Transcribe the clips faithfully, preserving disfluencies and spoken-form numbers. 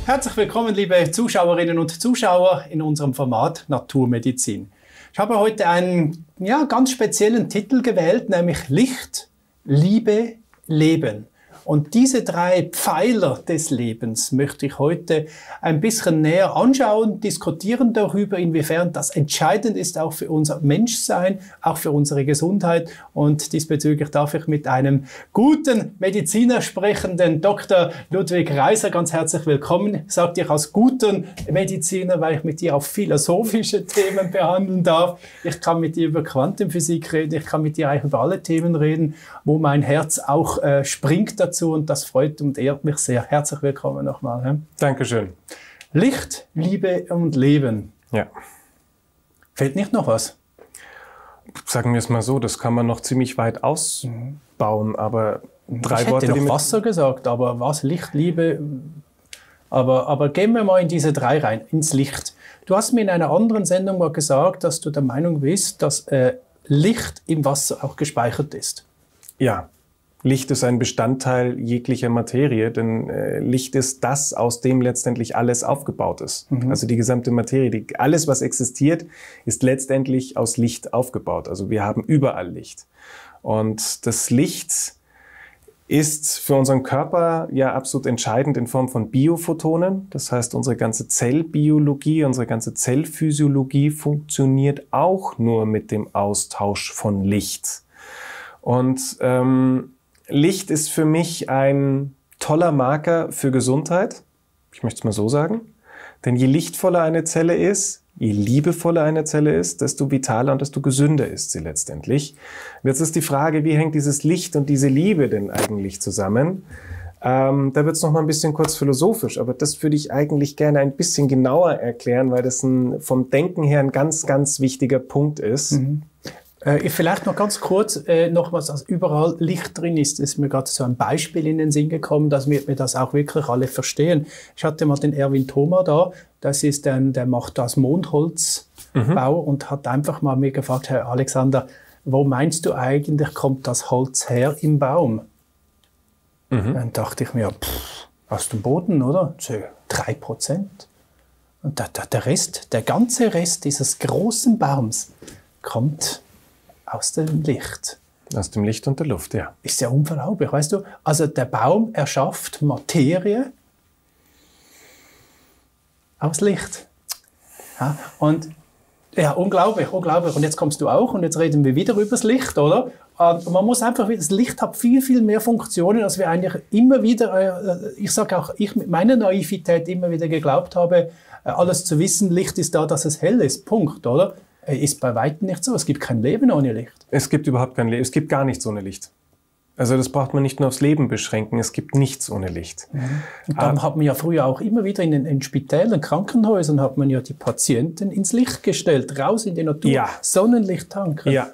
Herzlich willkommen, liebe Zuschauerinnen und Zuschauer, in unserem Format Naturmedizin. Ich habe heute einen ja, ganz speziellen Titel gewählt, nämlich Licht, Liebe, Leben. Und diese drei Pfeiler des Lebens möchte ich heute ein bisschen näher anschauen, diskutieren darüber, inwiefern das entscheidend ist, auch für unser Menschsein, auch für unsere Gesundheit. Und diesbezüglich darf ich mit einem guten Mediziner sprechen, den Doktor Ludwig Reiser. Ganz herzlich willkommen. Ich sage dir als guten Mediziner, weil ich mit dir auch philosophische Themen behandeln darf. Ich kann mit dir über Quantenphysik reden, ich kann mit dir eigentlich über alle Themen reden, wo mein Herz auch äh, springt dazu. Und das freut und ehrt mich sehr. Herzlich willkommen nochmal. He? Dankeschön. Licht, Liebe und Leben. Ja. Fehlt nicht noch was? Sagen wir es mal so, das kann man noch ziemlich weit ausbauen, aber drei ich Worte. Ich hätte noch Wasser gesagt, aber was? Licht, Liebe. Aber, aber gehen wir mal in diese drei rein, ins Licht. Du hast mir in einer anderen Sendung mal gesagt, dass du der Meinung bist, dass äh, Licht im Wasser auch gespeichert ist. Ja. Licht ist ein Bestandteil jeglicher Materie, denn äh, Licht ist das, aus dem letztendlich alles aufgebaut ist. Mhm. Also die gesamte Materie, die, alles, was existiert, ist letztendlich aus Licht aufgebaut. Also wir haben überall Licht. Und das Licht ist für unseren Körper ja absolut entscheidend in Form von Biophotonen. Das heißt, unsere ganze Zellbiologie, unsere ganze Zellphysiologie funktioniert auch nur mit dem Austausch von Licht. Und ähm, Licht ist für mich ein toller Marker für Gesundheit. Ich möchte es mal so sagen. Denn je lichtvoller eine Zelle ist, je liebevoller eine Zelle ist, desto vitaler und desto gesünder ist sie letztendlich. Und jetzt ist die Frage, wie hängt dieses Licht und diese Liebe denn eigentlich zusammen? Ähm, da wird es noch mal ein bisschen kurz philosophisch, aber das würde ich eigentlich gerne ein bisschen genauer erklären, weil das ein, vom Denken her ein ganz, ganz wichtiger Punkt ist. Mhm. Äh, vielleicht noch ganz kurz, äh, nochmals, dass überall Licht drin ist, ist mir gerade so ein Beispiel in den Sinn gekommen, dass wir, wir das auch wirklich alle verstehen. Ich hatte mal den Erwin Thoma da, das ist ein, der macht das Mondholzbau mhm. und hat einfach mal mir gefragt, Herr Alexander, wo meinst du eigentlich, kommt das Holz her im Baum? Mhm. Dann dachte ich mir, pff, aus dem Boden, oder? So, drei Prozent. Und der, der, der Rest, der ganze Rest dieses großen Baums kommt aus dem Licht. Aus dem Licht und der Luft, ja. Ist ja unglaublich, weißt du? Also der Baum erschafft Materie aus Licht. Ja, und ja, unglaublich, unglaublich. Und jetzt kommst du auch und jetzt reden wir wieder über das Licht, oder? Und man muss einfach, das Licht hat viel, viel mehr Funktionen, als wir eigentlich immer wieder, ich sage auch, ich mit meiner Naivität immer wieder geglaubt habe, alles zu wissen, Licht ist da, dass es hell ist, Punkt, oder? Ist bei weitem nicht so. Es gibt kein Leben ohne Licht. Es gibt überhaupt kein Leben. Es gibt gar nichts ohne Licht. Also das braucht man nicht nur aufs Leben beschränken. Es gibt nichts ohne Licht. Mhm. Und dann ah. hat man ja früher auch immer wieder in den in Spitälern, Krankenhäusern, hat man ja die Patienten ins Licht gestellt, raus in die Natur. Ja. Sonnenlichttanker. Ja.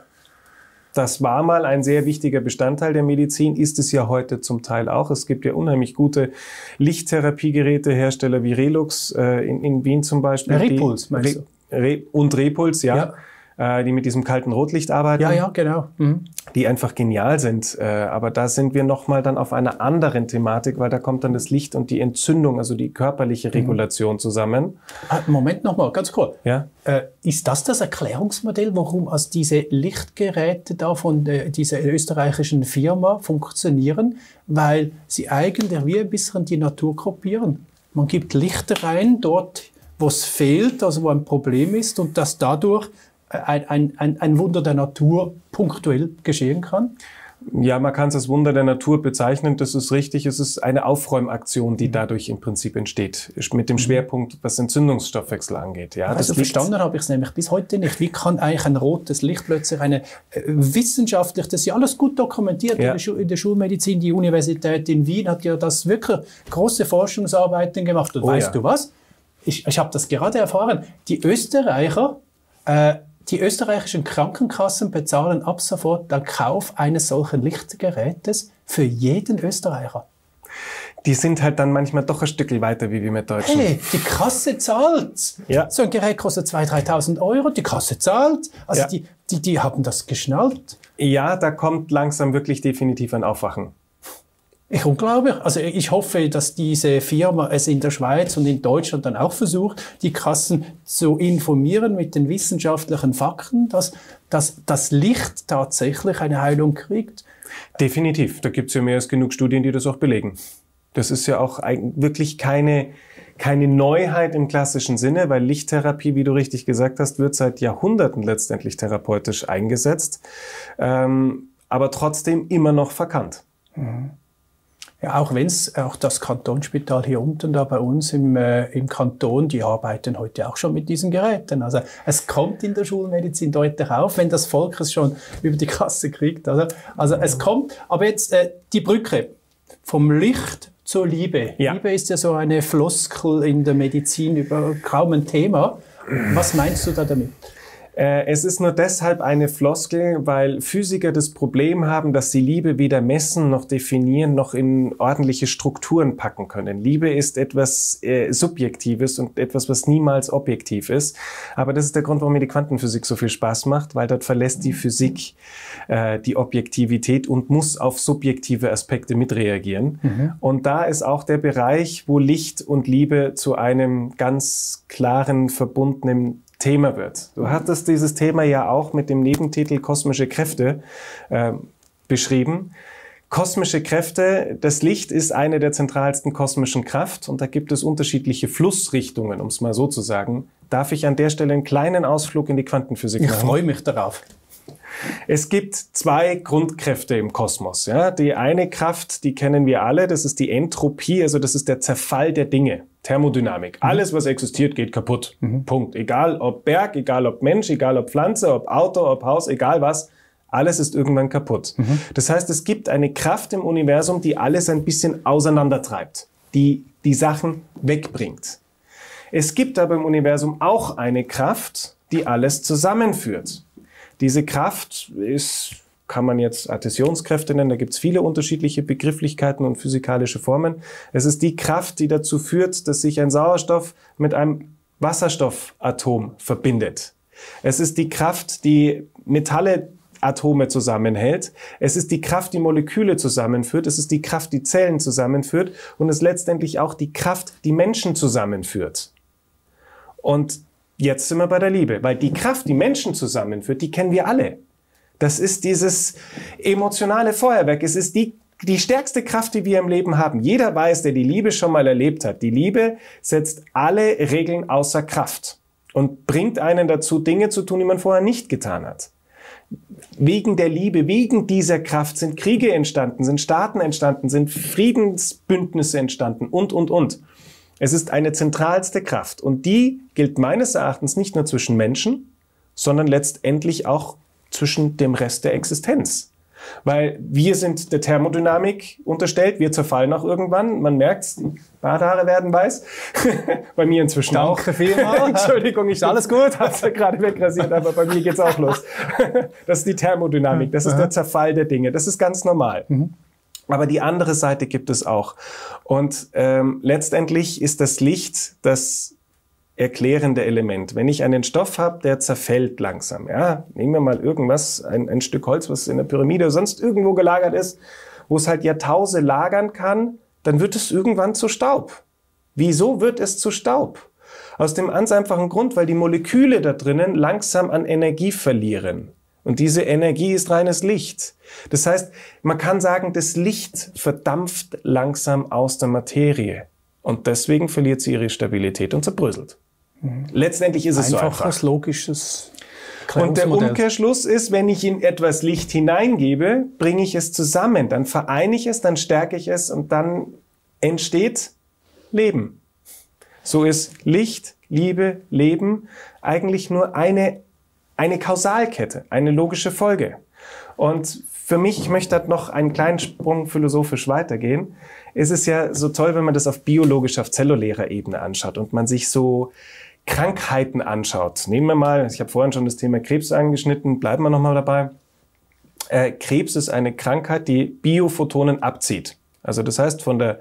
Das war mal ein sehr wichtiger Bestandteil der Medizin, ist es ja heute zum Teil auch. Es gibt ja unheimlich gute Lichttherapiegeräte, Hersteller wie Relux, äh, in, in Wien zum Beispiel. Repuls, meinst du? Re und Repuls, ja, ja. Äh, die mit diesem kalten Rotlicht arbeiten. Ja, ja, genau. Mhm. Die einfach genial sind. Äh, aber da sind wir nochmal dann auf einer anderen Thematik, weil da kommt dann das Licht und die Entzündung, also die körperliche Regulation mhm. zusammen. Moment nochmal, ganz kurz. Ja? Äh, ist das das Erklärungsmodell, warum also diese Lichtgeräte da von äh, dieser österreichischen Firma funktionieren? Weil sie eigentlich wie ein bisschen die Natur kopieren. Man gibt Licht rein, dort wo es fehlt, also wo ein Problem ist und dass dadurch ein, ein, ein, ein Wunder der Natur punktuell geschehen kann? Ja, man kann es als Wunder der Natur bezeichnen, das ist richtig. Es ist eine Aufräumaktion, die dadurch im Prinzip entsteht, mit dem Schwerpunkt, was Entzündungsstoffwechsel angeht. Ja, also das verstanden habe ich es nämlich bis heute nicht. Wie kann eigentlich ein rotes Licht plötzlich eine äh, wissenschaftlich, das ist ja alles gut dokumentiert ja. in, der Schu in der Schulmedizin, die Universität in Wien hat ja das wirklich große Forschungsarbeiten gemacht. Und oh, weißt ja. du was? Ich, ich habe das gerade erfahren. Die Österreicher, äh, die österreichischen Krankenkassen bezahlen ab sofort den Kauf eines solchen Lichtgerätes für jeden Österreicher. Die sind halt dann manchmal doch ein Stückchen weiter wie wir mit Deutschen. Hey, die Kasse zahlt. Ja. So ein Gerät kostet zweitausend, dreitausend Euro, die Kasse zahlt. Also ja. die, die, die haben das geschnallt. Ja, da kommt langsam wirklich definitiv ein Aufwachen. Ich unglaublich. Also ich hoffe, dass diese Firma es in der Schweiz und in Deutschland dann auch versucht, die Kassen zu informieren mit den wissenschaftlichen Fakten, dass, dass das Licht tatsächlich eine Heilung kriegt. Definitiv. Da gibt es ja mehr als genug Studien, die das auch belegen. Das ist ja auch wirklich keine, keine Neuheit im klassischen Sinne, weil Lichttherapie, wie du richtig gesagt hast, wird seit Jahrhunderten letztendlich therapeutisch eingesetzt, ähm, aber trotzdem immer noch verkannt. Mhm. Ja, auch wenn es auch das Kantonsspital hier unten da bei uns im, äh, im Kanton, die arbeiten heute auch schon mit diesen Geräten. Also es kommt in der Schulmedizin deutlich auf, wenn das Volk es schon über die Kasse kriegt. Also, also es kommt, aber jetzt äh, die Brücke vom Licht zur Liebe. Ja. Liebe ist ja so eine Floskel in der Medizin, über kaum ein Thema. Was meinst du da damit? Es ist nur deshalb eine Floskel, weil Physiker das Problem haben, dass sie Liebe weder messen noch definieren noch in ordentliche Strukturen packen können. Liebe ist etwas äh, Subjektives und etwas, was niemals objektiv ist. Aber das ist der Grund, warum mir die Quantenphysik so viel Spaß macht, weil dort verlässt die Physik äh, die Objektivität und muss auf subjektive Aspekte mitreagieren. Mhm. Und da ist auch der Bereich, wo Licht und Liebe zu einem ganz klaren, verbundenen Thema wird. Du hattest dieses Thema ja auch mit dem Nebentitel Kosmische Kräfte äh, beschrieben. Kosmische Kräfte, das Licht ist eine der zentralsten kosmischen Kraft und da gibt es unterschiedliche Flussrichtungen, um es mal so zu sagen. Darf ich an der Stelle einen kleinen Ausflug in die Quantenphysik machen? Ich freue mich darauf. Es gibt zwei Grundkräfte im Kosmos. Ja? Die eine Kraft, die kennen wir alle, das ist die Entropie, also das ist der Zerfall der Dinge. Thermodynamik. Mhm. Alles, was existiert, geht kaputt. Mhm. Punkt. Egal ob Berg, egal ob Mensch, egal ob Pflanze, ob Auto, ob Haus, egal was, alles ist irgendwann kaputt. Mhm. Das heißt, es gibt eine Kraft im Universum, die alles ein bisschen auseinandertreibt, die die Sachen wegbringt. Es gibt aber im Universum auch eine Kraft, die alles zusammenführt. Diese Kraft ist, kann man jetzt Adhäsionskräfte nennen, da gibt es viele unterschiedliche Begrifflichkeiten und physikalische Formen. Es ist die Kraft, die dazu führt, dass sich ein Sauerstoff mit einem Wasserstoffatom verbindet. Es ist die Kraft, die Metalle Atome zusammenhält. Es ist die Kraft, die Moleküle zusammenführt. Es ist die Kraft, die Zellen zusammenführt. Und es ist letztendlich auch die Kraft, die Menschen zusammenführt. Und jetzt sind wir bei der Liebe, weil die Kraft, die Menschen zusammenführt, die kennen wir alle. Das ist dieses emotionale Feuerwerk. Es ist die, die stärkste Kraft, die wir im Leben haben. Jeder weiß, der die Liebe schon mal erlebt hat. Die Liebe setzt alle Regeln außer Kraft und bringt einen dazu, Dinge zu tun, die man vorher nicht getan hat. Wegen der Liebe, wegen dieser Kraft sind Kriege entstanden, sind Staaten entstanden, sind Friedensbündnisse entstanden und, und, und. Es ist eine zentralste Kraft und die gilt meines Erachtens nicht nur zwischen Menschen, sondern letztendlich auch zwischen dem Rest der Existenz. Weil wir sind der Thermodynamik unterstellt, wir zerfallen auch irgendwann. Man merkt, die Barthaare werden weiß. Bei mir inzwischen Danke auch. Danke vielmals. Entschuldigung, ich alles gut, hab's ja gerade wegrasiert, aber bei mir geht's auch los. Das ist die Thermodynamik, das ist der Zerfall der Dinge, das ist ganz normal. Mhm. Aber die andere Seite gibt es auch. Und ähm, letztendlich ist das Licht das erklärende Element. Wenn ich einen Stoff habe, der zerfällt langsam, ja, nehmen wir mal irgendwas, ein, ein Stück Holz, was in der Pyramide oder sonst irgendwo gelagert ist, wo es halt Jahrtausende lagern kann, dann wird es irgendwann zu Staub. Wieso wird es zu Staub? Aus dem ganz einfachen Grund, weil die Moleküle da drinnen langsam an Energie verlieren. Und diese Energie ist reines Licht. Das heißt, man kann sagen, das Licht verdampft langsam aus der Materie. Und deswegen verliert sie ihre Stabilität und zerbröselt. Mhm. Letztendlich ist es Einfaches, so einfach. Einfaches, logisches Und der Umkehrschluss ist, wenn ich in etwas Licht hineingebe, bringe ich es zusammen. Dann vereine ich es, dann stärke ich es und dann entsteht Leben. So ist Licht, Liebe, Leben eigentlich nur eine, eine Kausalkette, eine logische Folge. Und für mich, ich möchte noch einen kleinen Sprung philosophisch weitergehen. Es ist ja so toll, wenn man das auf biologischer, auf zellulärer Ebene anschaut und man sich so Krankheiten anschaut. Nehmen wir mal, ich habe vorhin schon das Thema Krebs angeschnitten, bleiben wir nochmal dabei. Äh, Krebs ist eine Krankheit, die Biophotonen abzieht. Also das heißt, von der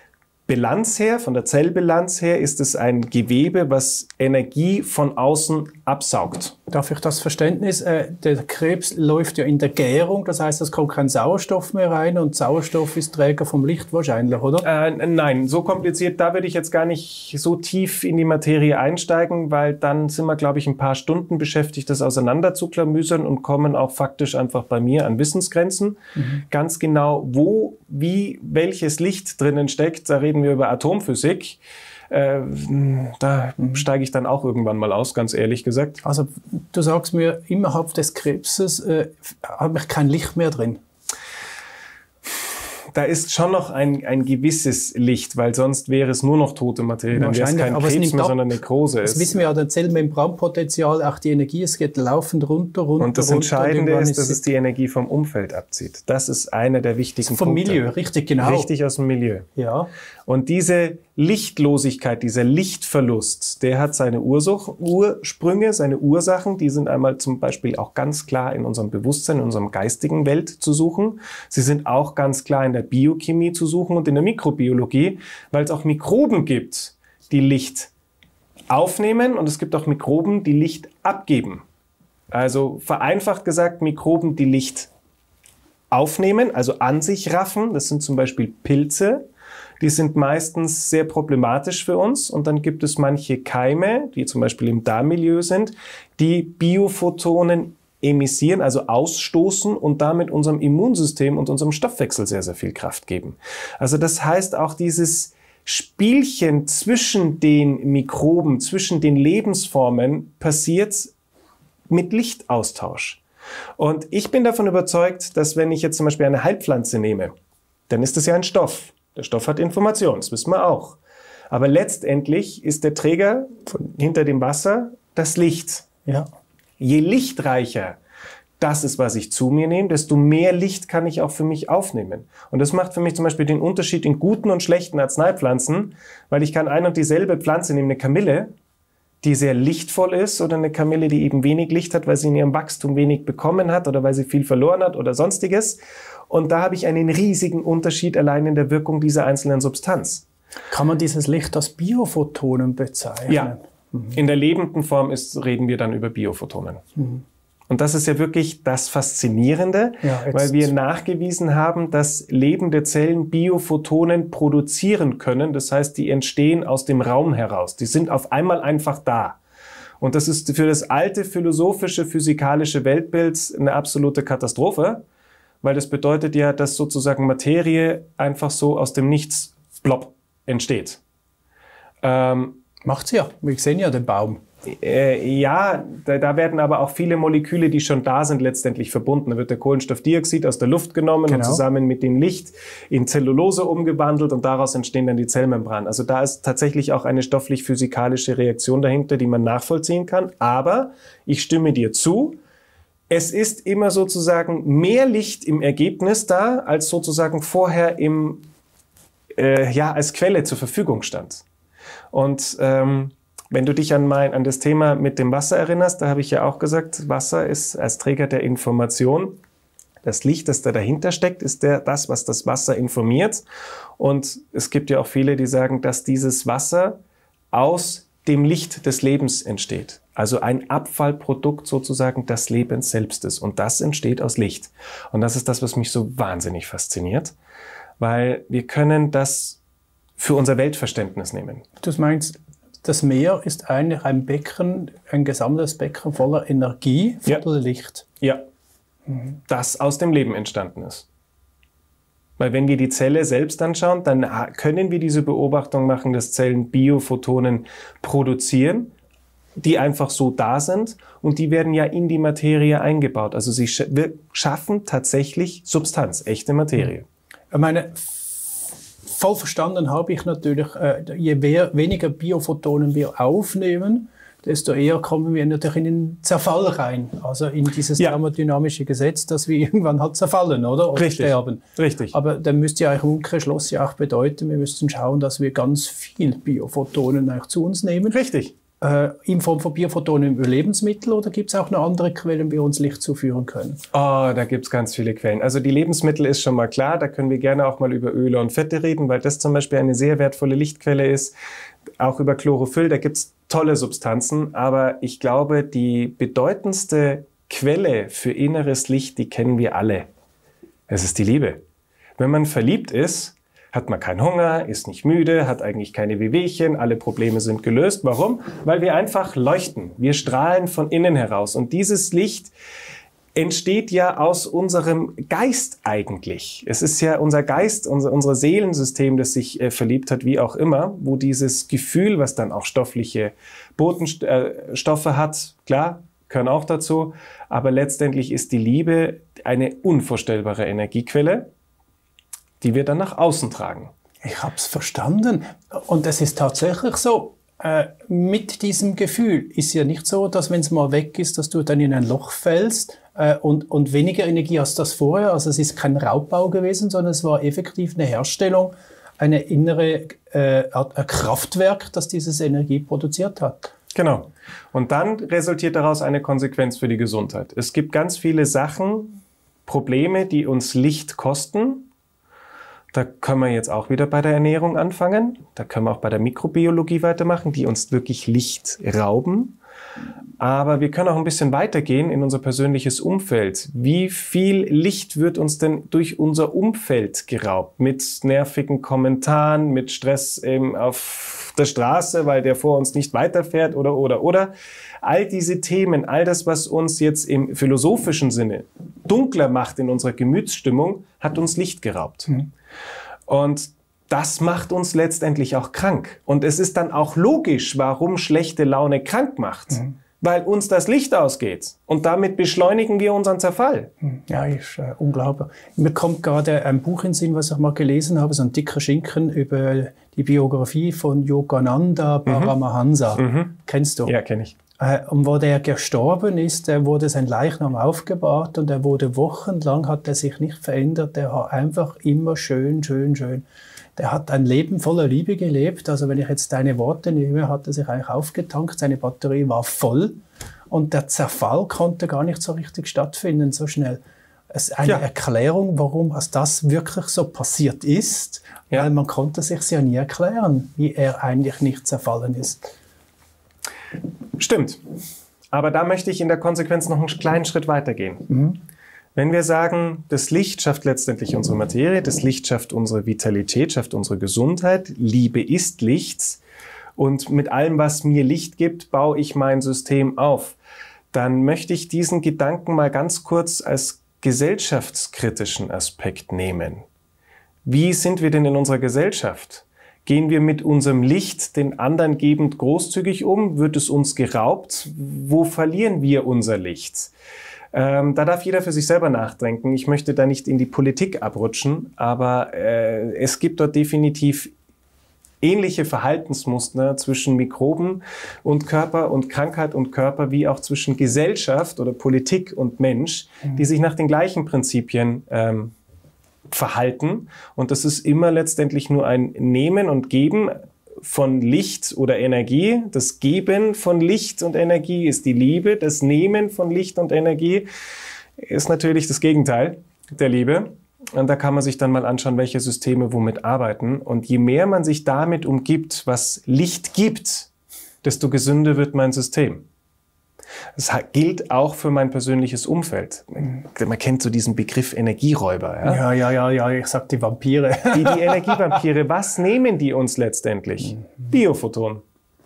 Bilanz her, von der Zellbilanz her, ist es ein Gewebe, was Energie von außen absaugt. Darf ich das Verständnis, äh, der Krebs läuft ja in der Gärung, das heißt, es kommt kein Sauerstoff mehr rein und Sauerstoff ist Träger vom Licht wahrscheinlich, oder? Äh, nein, so kompliziert, da würde ich jetzt gar nicht so tief in die Materie einsteigen, weil dann sind wir, glaube ich, ein paar Stunden beschäftigt, das auseinander zu klamüsern und kommen auch faktisch einfach bei mir an Wissensgrenzen. Mhm. Ganz genau, wo, wie, welches Licht drinnen steckt, da reden wir über Atomphysik. Äh, da steige ich dann auch irgendwann mal aus, ganz ehrlich gesagt. Also du sagst mir, innerhalb des Krebses äh, habe ich kein Licht mehr drin. Da ist schon noch ein, ein gewisses Licht, weil sonst wäre es nur noch tote Materie. Dann wäre es kein Krebs mehr, sondern Nekrose. Das wissen wir ja, das Zellmembranpotenzial, auch die Energie, es geht laufend runter, runter, Und das runter, Entscheidende ist, dass es die Energie vom Umfeld abzieht. Das ist einer der wichtigen vom Punkte. Vom Milieu, richtig, genau. Richtig aus dem Milieu. Ja. Und diese Lichtlosigkeit, dieser Lichtverlust, der hat seine Ursuch, Ursprünge, seine Ursachen. Die sind einmal zum Beispiel auch ganz klar in unserem Bewusstsein, in unserem geistigen Welt zu suchen. Sie sind auch ganz klar in der Biochemie zu suchen und in der Mikrobiologie, weil es auch Mikroben gibt, die Licht aufnehmen und es gibt auch Mikroben, die Licht abgeben. Also vereinfacht gesagt, Mikroben, die Licht aufnehmen, also an sich raffen. Das sind zum Beispiel Pilze. Die sind meistens sehr problematisch für uns. Und dann gibt es manche Keime, die zum Beispiel im Darmmilieu sind, die Biophotonen emissieren, also ausstoßen und damit unserem Immunsystem und unserem Stoffwechsel sehr, sehr viel Kraft geben. Also das heißt auch dieses Spielchen zwischen den Mikroben, zwischen den Lebensformen passiert mit Lichtaustausch. Und ich bin davon überzeugt, dass wenn ich jetzt zum Beispiel eine Heilpflanze nehme, dann ist das ja ein Stoff. Der Stoff hat Information, das wissen wir auch. Aber letztendlich ist der Träger von, hinter dem Wasser das Licht. Ja. Je lichtreicher das ist, was ich zu mir nehme, desto mehr Licht kann ich auch für mich aufnehmen. Und das macht für mich zum Beispiel den Unterschied in guten und schlechten Arzneipflanzen, weil ich kann ein und dieselbe Pflanze nehmen, eine Kamille, die sehr lichtvoll ist, oder eine Kamille, die eben wenig Licht hat, weil sie in ihrem Wachstum wenig bekommen hat oder weil sie viel verloren hat oder sonstiges. Und da habe ich einen riesigen Unterschied allein in der Wirkung dieser einzelnen Substanz. Kann man dieses Licht als Biophotonen bezeichnen? Ja, mhm. In der lebenden Form ist, reden wir dann über Biophotonen. Mhm. Und das ist ja wirklich das Faszinierende, ja, weil wir nachgewiesen haben, dass lebende Zellen Biophotonen produzieren können. Das heißt, die entstehen aus dem Raum heraus. Die sind auf einmal einfach da. Und das ist für das alte philosophische, physikalische Weltbild eine absolute Katastrophe, weil das bedeutet ja, dass sozusagen Materie einfach so aus dem Nichts plopp entsteht. Ähm, Macht sie ja. Wir sehen ja den Baum. Äh, ja, da, da werden aber auch viele Moleküle, die schon da sind, letztendlich verbunden. Da wird der Kohlenstoffdioxid aus der Luft genommen genau. und zusammen mit dem Licht in Zellulose umgewandelt und daraus entstehen dann die Zellmembranen. Also da ist tatsächlich auch eine stofflich-physikalische Reaktion dahinter, die man nachvollziehen kann. Aber ich stimme dir zu, es ist immer sozusagen mehr Licht im Ergebnis da, als sozusagen vorher im, äh, ja, als Quelle zur Verfügung stand. Und ähm, wenn du dich an, mein, an das Thema mit dem Wasser erinnerst, da habe ich ja auch gesagt, Wasser ist als Träger der Information. Das Licht, das da dahinter steckt, ist der, das, was das Wasser informiert. Und es gibt ja auch viele, die sagen, dass dieses Wasser aus dem Licht des Lebens entsteht. Also ein Abfallprodukt sozusagen des Lebens selbst ist. Und das entsteht aus Licht. Und das ist das, was mich so wahnsinnig fasziniert, weil wir können das für unser Weltverständnis nehmen. Du meinst, das Meer ist eigentlich ein Becken, ein gesamtes Becken voller Energie, voller ja. Licht. Ja, mhm. das aus dem Leben entstanden ist. Weil wenn wir die Zelle selbst anschauen, dann können wir diese Beobachtung machen, dass Zellen Biophotonen produzieren, die einfach so da sind und die werden ja in die Materie eingebaut. Also sie sch- wir schaffen tatsächlich Substanz, echte Materie. Ich meine, voll verstanden habe ich natürlich, äh, je mehr, weniger Biophotonen wir aufnehmen, desto eher kommen wir natürlich in den Zerfall rein. Also in dieses ja. thermodynamische Gesetz, dass wir irgendwann halt zerfallen, oder? Oder Richtig. sterben. Richtig. Aber dann müsste ja eigentlich im Umkehrschluss ja auch bedeuten, wir müssten schauen, dass wir ganz viel Biophotonen eigentlich zu uns nehmen. Richtig. Äh, in Form von Biophotonen über Lebensmittel, oder gibt es auch noch andere Quellen, wie wir uns Licht zuführen können? Oh, da gibt es ganz viele Quellen. Also die Lebensmittel ist schon mal klar, da können wir gerne auch mal über Öle und Fette reden, weil das zum Beispiel eine sehr wertvolle Lichtquelle ist. Auch über Chlorophyll, da gibt es tolle Substanzen, aber ich glaube, die bedeutendste Quelle für inneres Licht, die kennen wir alle. Es ist die Liebe. Wenn man verliebt ist, hat man keinen Hunger, ist nicht müde, hat eigentlich keine Wehwehchen, alle Probleme sind gelöst. Warum? Weil wir einfach leuchten. Wir strahlen von innen heraus. Und dieses Licht entsteht ja aus unserem Geist eigentlich. Es ist ja unser Geist, unser, unser Seelensystem, das sich äh, verliebt hat, wie auch immer, wo dieses Gefühl, was dann auch stoffliche Botenstoffe äh, hat, klar, gehören auch dazu, aber letztendlich ist die Liebe eine unvorstellbare Energiequelle, die wir dann nach außen tragen. Ich habe es verstanden. Und es ist tatsächlich so, äh, mit diesem Gefühl ist ja nicht so, dass wenn es mal weg ist, dass du dann in ein Loch fällst äh, und, und weniger Energie hast als vorher. Also es ist kein Raubbau gewesen, sondern es war effektiv eine Herstellung, eine innere äh, ein Kraftwerk, das dieses Energie produziert hat. Genau. Und dann resultiert daraus eine Konsequenz für die Gesundheit. Es gibt ganz viele Sachen, Probleme, die uns Licht kosten. Da können wir jetzt auch wieder bei der Ernährung anfangen. Da können wir auch bei der Mikrobiologie weitermachen, die uns wirklich Licht rauben. Aber wir können auch ein bisschen weitergehen in unser persönliches Umfeld. Wie viel Licht wird uns denn durch unser Umfeld geraubt? Mit nervigen Kommentaren, mit Stress ähm, auf der Straße, weil der vor uns nicht weiterfährt oder, oder, oder. All diese Themen, all das, was uns jetzt im philosophischen Sinne dunkler macht in unserer Gemütsstimmung, hat uns Licht geraubt. Mhm. Und das macht uns letztendlich auch krank. Und es ist dann auch logisch, warum schlechte Laune krank macht. Mhm. Weil uns das Licht ausgeht. Und damit beschleunigen wir unseren Zerfall. Ja, ist äh, unglaublich. Mir kommt gerade ein Buch in den Sinn, was ich mal gelesen habe, so ein dicker Schinken über die Biografie von Yogananda Paramahansa. Mhm. Kennst du? Ja, kenne ich. Und wo der gestorben ist, wurde sein Leichnam aufgebahrt und er wurde wochenlang, hat er sich nicht verändert. Der hat einfach immer schön, schön, schön. Der hat ein Leben voller Liebe gelebt. Also wenn ich jetzt deine Worte nehme, hat er sich eigentlich aufgetankt. Seine Batterie war voll und der Zerfall konnte gar nicht so richtig stattfinden, so schnell. Es ist eine ja. Erklärung, warum das wirklich so passiert ist, ja. weil man konnte sich ja nie erklären, wie er eigentlich nicht zerfallen ist. Stimmt. Aber da möchte ich in der Konsequenz noch einen kleinen Schritt weitergehen. Mhm. Wenn wir sagen, das Licht schafft letztendlich unsere Materie, das Licht schafft unsere Vitalität, schafft unsere Gesundheit, Liebe ist Licht und mit allem, was mir Licht gibt, baue ich mein System auf, dann möchte ich diesen Gedanken mal ganz kurz als gesellschaftskritischen Aspekt nehmen. Wie sind wir denn in unserer Gesellschaft? Gehen wir mit unserem Licht den anderen gebend großzügig um? Wird es uns geraubt? Wo verlieren wir unser Licht? Ähm, da darf jeder für sich selber nachdenken. Ich möchte da nicht in die Politik abrutschen, aber äh, es gibt dort definitiv ähnliche Verhaltensmuster zwischen Mikroben und Körper und Krankheit und Körper, wie auch zwischen Gesellschaft oder Politik und Mensch, mhm. die sich nach den gleichen Prinzipien ähm, verhalten. Und das ist immer letztendlich nur ein Nehmen und Geben von Licht oder Energie. Das Geben von Licht und Energie ist die Liebe. Das Nehmen von Licht und Energie ist natürlich das Gegenteil der Liebe. Und da kann man sich dann mal anschauen, welche Systeme womit arbeiten. Und je mehr man sich damit umgibt, was Licht gibt, desto gesünder wird mein System. Das gilt auch für mein persönliches Umfeld. Man kennt so diesen Begriff Energieräuber. Ja, ja, ja, ja, ja ich sag die Vampire. Die, die Energievampire, was nehmen die uns letztendlich? Mhm. Biophoton.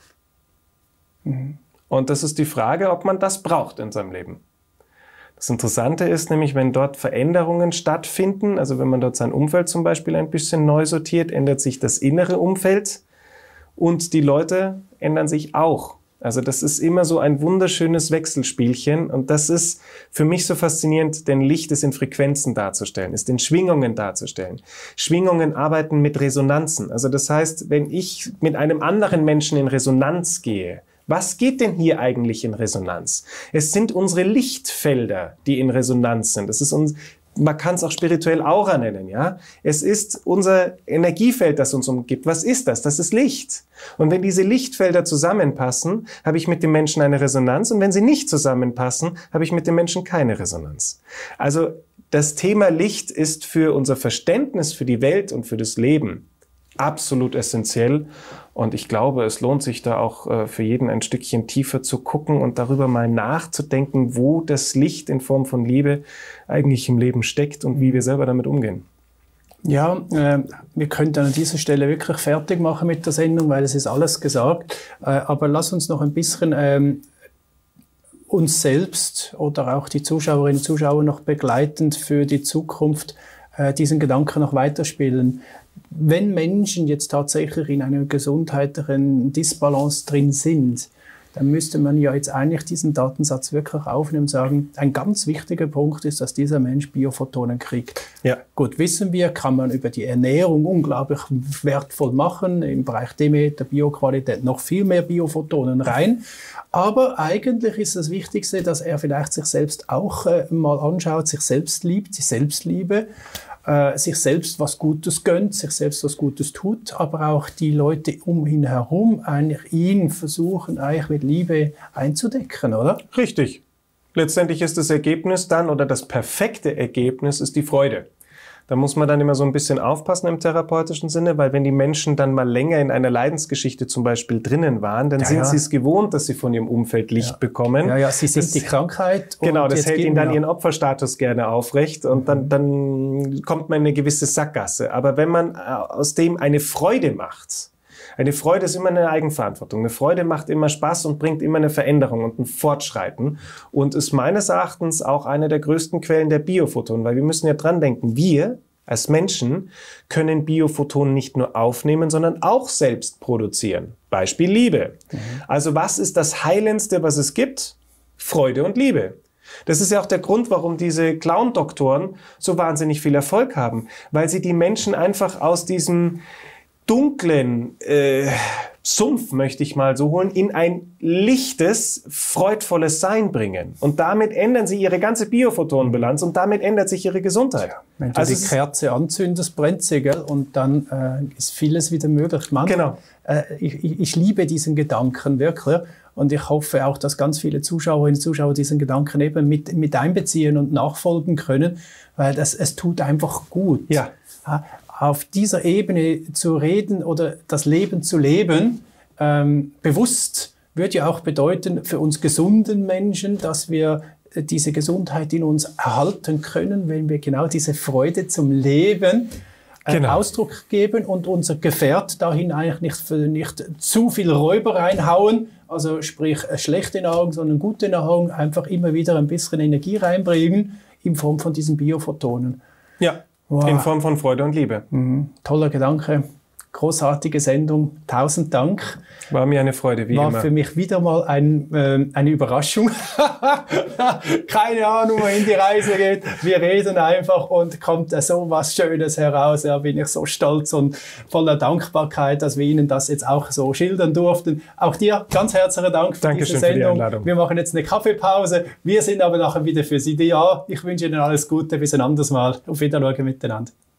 Mhm. Und das ist die Frage, ob man das braucht in seinem Leben. Das Interessante ist nämlich, wenn dort Veränderungen stattfinden, also wenn man dort sein Umfeld zum Beispiel ein bisschen neu sortiert, ändert sich das innere Umfeld und die Leute ändern sich auch. Also das ist immer so ein wunderschönes Wechselspielchen und das ist für mich so faszinierend, denn Licht ist in Frequenzen darzustellen, ist in Schwingungen darzustellen. Schwingungen arbeiten mit Resonanzen. Also das heißt, wenn ich mit einem anderen Menschen in Resonanz gehe, was geht denn hier eigentlich in Resonanz? Es sind unsere Lichtfelder, die in Resonanz sind. Das ist uns, man kann es auch spirituell Aura nennen, ja. Es ist unser Energiefeld, das uns umgibt. Was ist das? Das ist Licht. Und wenn diese Lichtfelder zusammenpassen, habe ich mit dem Menschen eine Resonanz. Und wenn sie nicht zusammenpassen, habe ich mit dem Menschen keine Resonanz. Also das Thema Licht ist für unser Verständnis für die Welt und für das Leben absolut essentiell. Und ich glaube, es lohnt sich da auch äh, für jeden ein Stückchen tiefer zu gucken und darüber mal nachzudenken, wo das Licht in Form von Liebe eigentlich im Leben steckt und wie wir selber damit umgehen. Ja, äh, wir könnten an dieser Stelle wirklich fertig machen mit der Sendung, weil es ist alles gesagt. Äh, aber lass uns noch ein bisschen ähm, uns selbst oder auch die Zuschauerinnen und Zuschauer noch begleitend für die Zukunft äh, diesen Gedanken noch weiterspielen. Wenn Menschen jetzt tatsächlich in einer gesundheitlichen Disbalance drin sind, dann müsste man ja jetzt eigentlich diesen Datensatz wirklich aufnehmen und sagen, ein ganz wichtiger Punkt ist, dass dieser Mensch Biophotonen kriegt. Ja. Gut, wissen wir, kann man über die Ernährung unglaublich wertvoll machen, im Bereich Demeter, Bioqualität noch viel mehr Biophotonen rein. Aber eigentlich ist das Wichtigste, dass er vielleicht sich selbst auch äh, mal anschaut, sich selbst liebt, die Selbstliebe, äh, sich selbst was Gutes gönnt, sich selbst was Gutes tut, aber auch die Leute um ihn herum eigentlich ihn versuchen, eigentlich mit Liebe einzudecken, oder? Richtig. Letztendlich ist das Ergebnis dann, oder das perfekte Ergebnis ist die Freude. Da muss man dann immer so ein bisschen aufpassen im therapeutischen Sinne, weil wenn die Menschen dann mal länger in einer Leidensgeschichte zum Beispiel drinnen waren, dann ja, sind ja. sie es gewohnt, dass sie von ihrem Umfeld Licht ja. bekommen. Ja, ja, sie sind das, die Krankheit. Genau, und das hält ihnen dann ja. ihren Opferstatus gerne aufrecht und dann, dann kommt man in eine gewisse Sackgasse. Aber wenn man aus dem eine Freude macht, eine Freude ist immer eine Eigenverantwortung. Eine Freude macht immer Spaß und bringt immer eine Veränderung und ein Fortschreiten und ist meines Erachtens auch eine der größten Quellen der Biophotonen, weil wir müssen ja dran denken, wir als Menschen können Biophotonen nicht nur aufnehmen, sondern auch selbst produzieren. Beispiel Liebe. Mhm. Also was ist das Heilendste, was es gibt? Freude und Liebe. Das ist ja auch der Grund, warum diese Clown-Doktoren so wahnsinnig viel Erfolg haben, weil sie die Menschen einfach aus diesem dunklen äh, Sumpf, möchte ich mal so holen, in ein lichtes, freudvolles Sein bringen. Und damit ändern sie ihre ganze Biophotonenbilanz und damit ändert sich ihre Gesundheit. Ja, wenn du also die Kerze anzündest, brennt sie, gell? Und dann äh, ist vieles wieder möglich. Mann, genau. äh, ich, ich liebe diesen Gedanken wirklich. Und ich hoffe auch, dass ganz viele Zuschauerinnen und Zuschauer diesen Gedanken eben mit, mit einbeziehen und nachfolgen können, weil das, es tut einfach gut. Ja. Auf dieser Ebene zu reden oder das Leben zu leben, ähm, bewusst, würde ja auch bedeuten für uns gesunden Menschen, dass wir diese Gesundheit in uns erhalten können, wenn wir genau diese Freude zum Leben äh, genau. Ausdruck geben und unser Gefährt dahin eigentlich nicht, nicht zu viel Räuber reinhauen, also sprich schlechte Nahrung, sondern gute Nahrung, einfach immer wieder ein bisschen Energie reinbringen in Form von diesen Biophotonen. Ja. Wow. In Form von Freude und Liebe. Mhm. Toller Gedanke. Großartige Sendung. Tausend Dank. War mir eine Freude, wie War immer. War für mich wieder mal ein, äh, eine Überraschung. Keine Ahnung, wohin die Reise geht. Wir reden einfach und kommt da so was Schönes heraus. Da ja, bin ich so stolz und voller Dankbarkeit, dass wir Ihnen das jetzt auch so schildern durften. Auch dir ganz herzlichen Dank für Dankeschön diese Sendung. Für die Einladung. Wir machen jetzt eine Kaffeepause. Wir sind aber nachher wieder für Sie da. Ich wünsche Ihnen alles Gute. Bis ein anderes Mal. Auf Wiedersehen miteinander.